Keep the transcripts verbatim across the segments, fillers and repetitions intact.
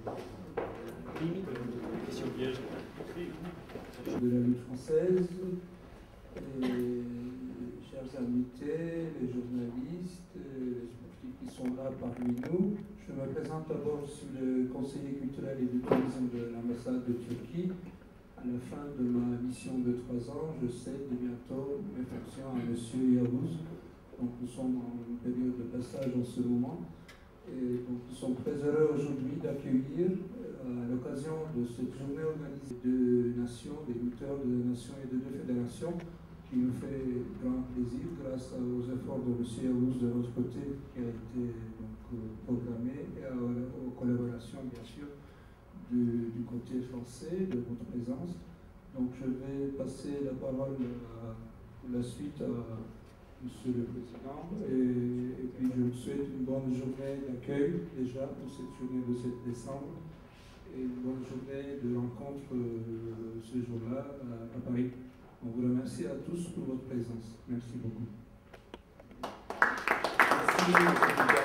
Question piège. De la lutte française, et chers invités, les journalistes, les sportifs qui sont là parmi nous. Je me présente d'abord, je suis le conseiller culturel et du tourisme de l'ambassade de Turquie. À la fin de ma mission de trois ans, je cède bientôt mes fonctions à M. Yavuz. Donc nous sommes en période de passage en ce moment. Et donc nous sommes très heureux aujourd'hui d'accueillir, à l'occasion de cette journée organisée de nations, des lutteurs de nations et de deux fédérations, qui nous fait grand plaisir grâce aux efforts de M. Yavuz de notre côté, qui a été donc, programmé, et à, aux collaborations bien sûr du, du côté français, de votre présence. Donc je vais passer la parole à, pour la suite à Monsieur le Président, et, et puis je vous souhaite une bonne journée d'accueil déjà pour cette journée de sept décembre, et une bonne journée de rencontre euh, ce jour-là à, à Paris. On vous remercie à tous pour votre présence. Merci beaucoup. Merci.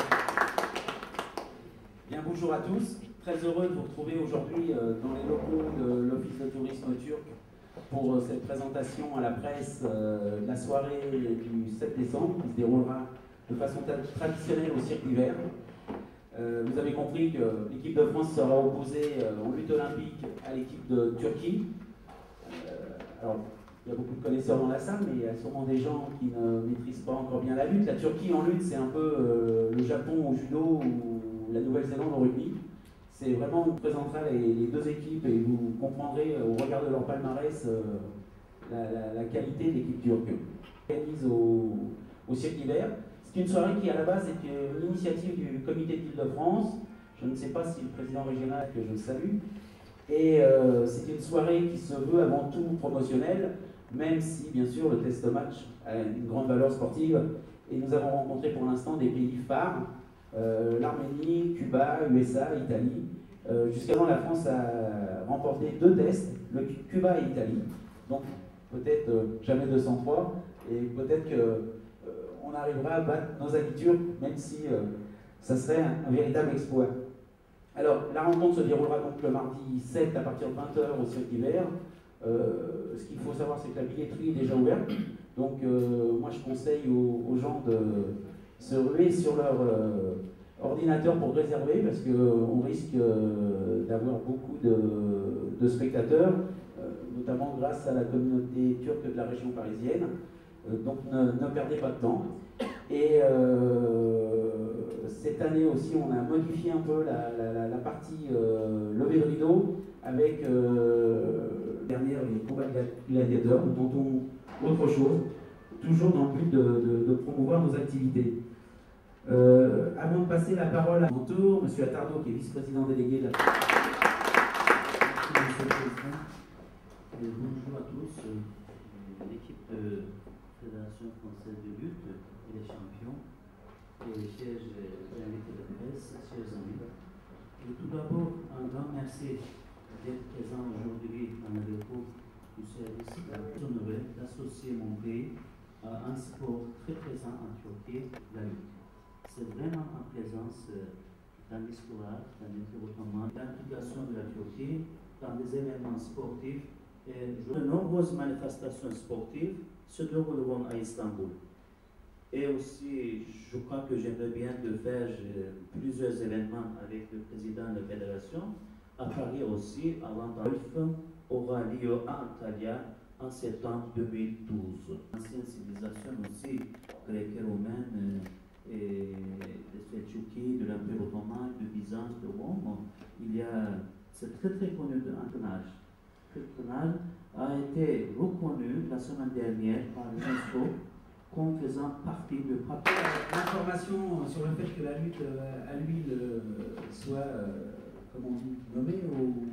Bien, bonjour à tous. Très heureux de vous retrouver aujourd'hui euh, dans les locaux de l'Office de tourisme turc pour euh, cette présentation à la presse euh, de la soirée du sept décembre qui se déroulera de façon traditionnelle au cirque d'hiver. Euh, vous avez compris que l'équipe de France sera opposée euh, en lutte olympique à l'équipe de Turquie. Euh, alors, il y a beaucoup de connaisseurs dans la salle, mais il y a sûrement des gens qui ne maîtrisent pas encore bien la lutte. La Turquie en lutte, c'est un peu euh, le Japon au judo ou la Nouvelle-Zélande au rugby. C'est vraiment, on vous présentera les, les deux équipes et vous comprendrez euh, au regard de leur palmarès euh, la, la, la qualité de l'équipe turque. Organise au, au cirque d'hiver. C'est une soirée qui à la base est une initiative du comité d'Île-de-France. Je ne sais pas si le président régional, que je salue. Et euh, c'est une soirée qui se veut avant tout promotionnelle, même si bien sûr le test match a une grande valeur sportive. Et nous avons rencontré pour l'instant des pays phares. Euh, l'Arménie, Cuba, U S A, Italie. Euh, Jusqu'à maintenant, la France a remporté deux tests, le Cuba et l'Italie. Donc peut-être euh, jamais deux cent trois, et peut-être qu'on euh, arrivera à battre nos amis turcs, même si euh, ça serait un, un véritable exploit. Alors, la rencontre se déroulera donc le mardi sept à partir de vingt heures au cirque d'hiver. Euh, ce qu'il faut savoir, c'est que la billetterie est déjà ouverte. Donc, euh, moi, je conseille aux, aux gens de se ruer sur leur euh, ordinateur pour réserver, parce qu'on risque euh, d'avoir beaucoup de, de spectateurs, euh, notamment grâce à la communauté turque de la région parisienne. Euh, donc ne, ne perdez pas de temps. Et euh, cette année aussi, on a modifié un peu la, la, la partie euh, levée de rideau avec euh, dernière les combats de gladiateurs, dont on autre chose, toujours dans le but de, de, de promouvoir nos activités. Euh, avant de passer la parole à mon tour, M. Attardo, qui est vice-président délégué de la... Merci, Monsieur le Président. Et bonjour à tous. L'équipe de Fédération française de lutte et les champions, et chers invités de presse, chers amis. Et tout d'abord, un grand merci d'être présent aujourd'hui dans le dépôt du service. Je suis honoré d'associer mon pays à un sport très présent en Turquie, la lutte. C'est vraiment en présence dans l'histoire, dans le développement, l'implication de la Turquie dans des événements sportifs. Et de nombreuses manifestations sportives se dérouleront à Istanbul. Et aussi, je crois que j'aimerais bien de faire plusieurs événements avec le président de la fédération. À Paris aussi, avant Golf aura lieu à Antalya en septembre deux mille douze. L'ancienne civilisation aussi, grecque et romaine, et de la Turquie, de l'Empire ottoman, de Byzance, de Rome, il y a, c'est très très connu de l'entonage. L'entonage a été reconnu la semaine dernière par l'UNESCO comme faisant partie de l'information sur le fait que la lutte à l'huile soit, euh, comme on dit, nommée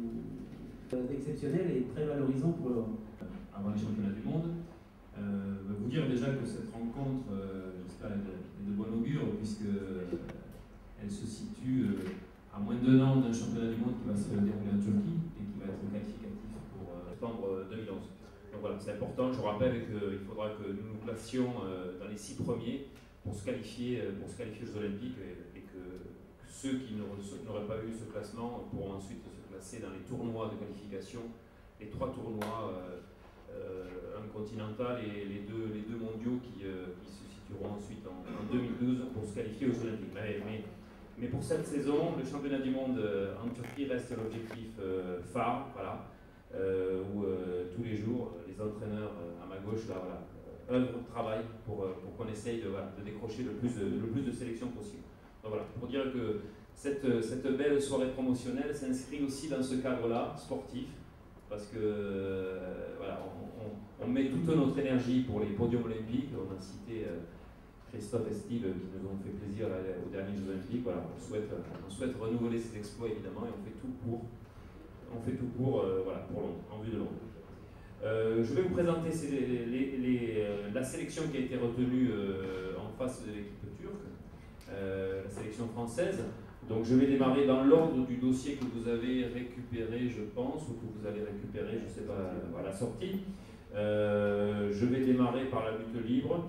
ou exceptionnelle et très valorisant pour le... Avant les championnats du monde. Euh, vous dire déjà que cette rencontre, euh, j'espère, est de bon augure, puisqu'elle se situe euh, à moins d'un an d'un championnat du monde qui va se dérouler en Turquie et qui va être qualificatif pour euh, septembre deux mille onze. Donc voilà, c'est important. Je vous rappelle qu'il faudra que nous nous placions euh, dans les six premiers pour se qualifier, pour se qualifier aux Jeux Olympiques et, et que, que ceux qui n'auraient pas eu ce classement pourront ensuite se classer dans les tournois de qualification, les trois tournois, euh, euh, un continental et les deux, les deux mondiaux qui, euh, qui se situeront ensuite en, en deux mille douze pour se qualifier aux Jeux Olympiques. Mais, mais, mais pour cette saison, le championnat du monde en Turquie reste l'objectif euh, phare, voilà, euh, où euh, tous les jours, les entraîneurs euh, à ma gauche, là, voilà, œuvrent, travaillent pour, euh, pour qu'on essaye de, voilà, de décrocher le plus de, le plus de sélections possible. Donc voilà, pour dire que cette, cette belle soirée promotionnelle s'inscrit aussi dans ce cadre-là, sportif, parce que euh, voilà, on, on, on met toute notre énergie pour les podiums olympiques. On a cité euh, Christophe et Steve qui nous ont fait plaisir là, aux derniers Jeux olympiques. Voilà, on souhaite, on souhaite renouveler ces exploits évidemment et on fait tout pour, on fait tout pour, euh, voilà, pour Londres, en vue de Londres. Euh, je vais vous présenter ces, les, les, les, euh, la sélection qui a été retenue euh, en face de l'équipe turque, euh, la sélection française. Donc je vais démarrer dans l'ordre du dossier que vous avez récupéré, je pense, ou que vous allez récupérer, je ne sais pas, à la sortie. Euh, je vais démarrer par la lutte libre.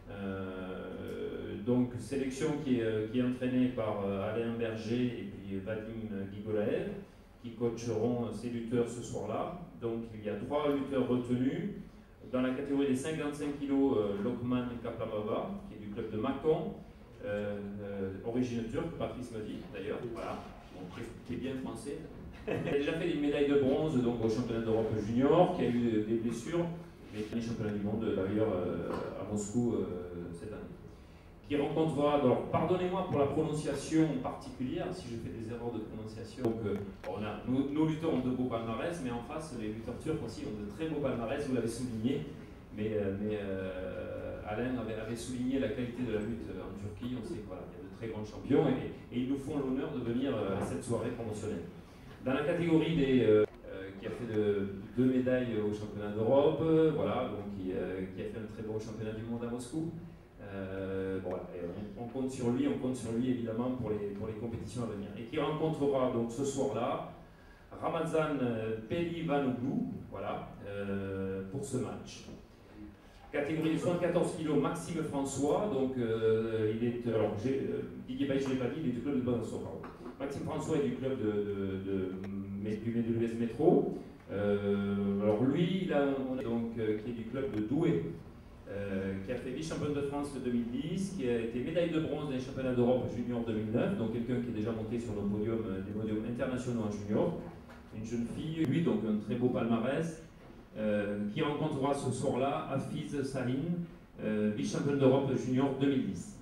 Euh, donc sélection qui est, qui est entraînée par Alain Berger et puis Vadim Gigolaev, qui coacheront ces lutteurs ce soir-là. Donc il y a trois lutteurs retenus. Dans la catégorie des cinquante-cinq kilos, euh, Lokman Kaplamova, qui est du club de Mâcon, euh, euh, origine turque, Patrice me dit d'ailleurs, voilà, bon, qui est bien français. Il a déjà fait une médaille de bronze donc, au championnat d'Europe junior, qui a eu des blessures, mais qui est championnat du monde d'ailleurs euh, à Moscou euh, cette année. Qui rencontrera, alors pardonnez-moi pour la prononciation particulière, si je fais des erreurs de prononciation. Donc, euh, on a, nos, nos lutteurs ont de beaux palmarès, mais en face, les lutteurs turcs aussi ont de très beaux palmarès, vous l'avez souligné. Mais, euh, mais euh, Alain avait, avait souligné la qualité de la lutte en Turquie. On sait qu'il voilà, y a de très grands champions et, et ils nous font l'honneur de venir à cette soirée promotionnelle. Dans la catégorie des, euh, euh, qui a fait de, deux médailles au championnat d'Europe, euh, voilà, donc qui, euh, qui a fait un très beau championnat du monde à Moscou. Euh, bon, on, on compte sur lui, on compte sur lui évidemment pour les, pour les compétitions à venir. Et qui rencontrera donc ce soir-là Ramazan Pelivanoglu, voilà, euh, pour ce match. Catégorie de soixante-quatorze kilos, Maxime François, donc euh, il est, alors euh, Didier Bailly, je ne l'ai pas dit, il est du club de Besançon, pardon. Maxime François est du club de, de, de, de, du M W S Métro. Euh, alors lui, il a, on a donc, euh, qui est du club de Douai. Euh, qui a fait vice-championne de France deux mille dix, qui a été médaille de bronze dans les championnats d'Europe junior deux mille neuf, donc quelqu'un qui est déjà monté sur nos podiums, des podiums internationaux en junior. Une jeune fille, lui, donc un très beau palmarès, euh, qui rencontrera ce soir-là Hafiz Sahin, euh, vice-championne d'Europe junior deux mille dix.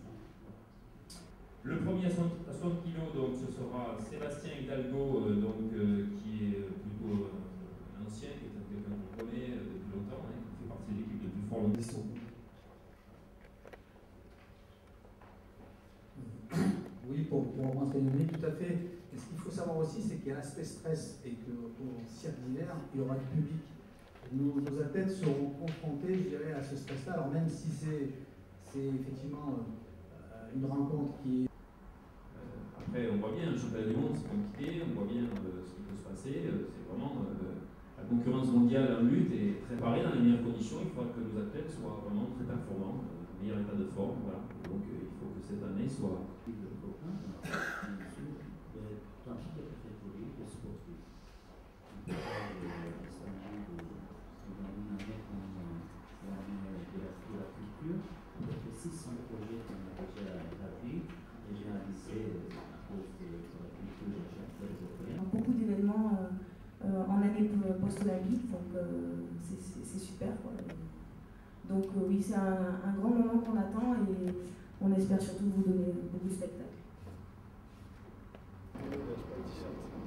Le premier à soixante kilos, donc ce sera Sébastien Hidalgo, euh, donc, euh, qui est plutôt euh, ancien, qui est quelqu'un qu'on connaît euh, depuis longtemps, hein, qui fait partie de l'équipe de plus fort longtemps. Oui, pour, pour m'entraîner, tout à fait. Et ce qu'il faut savoir aussi, c'est qu'il y a l'aspect stress et qu'au cirque d'hiver, il y aura du public. Nos, nos athlètes seront confrontés, je dirais, à ce stress-là. Alors même si c'est effectivement euh, une rencontre qui est... Euh, après, on voit bien, le championnat du monde, c'est compliqué, on voit bien euh, ce qui peut se passer. Euh, c'est vraiment euh, la concurrence mondiale en lutte et préparée dans les meilleures conditions. Il faudra que nos athlètes soient vraiment très performants, euh, meilleur état de forme. Voilà. Donc euh, il faut que cette année soit... Beaucoup d'événements euh, euh, en année post-olympique, donc euh, c'est super, quoi. Donc euh, oui, c'est un, un grand moment qu'on attend et on espère surtout vous donner beaucoup de spectacles.